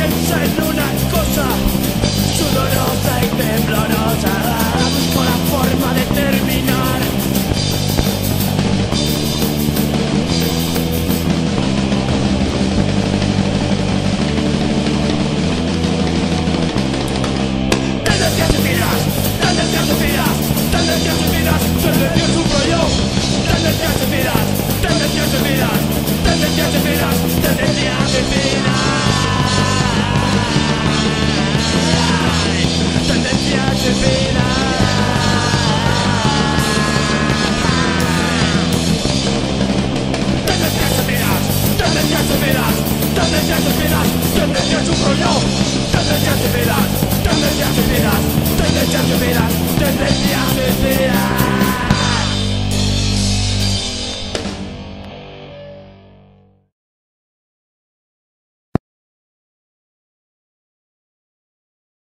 piensa en una cosa sudorosa y temblorosa. Busco la forma de terminar. Tendencias suicidas, tendencias suicidas, tendencias suicidas, tendencias sufro yo. Tendencias suicidas, tendencias suicidas, tendencias suicidas, tendencias suicidas. Tendencias suicidas. Tendencias suicidas, tendencias suicidas, tendencias suicidas, tendencias sufro yo. Tendencias suicidas, tendencias suicidas, tendencias suicidas, tendencias suicidas.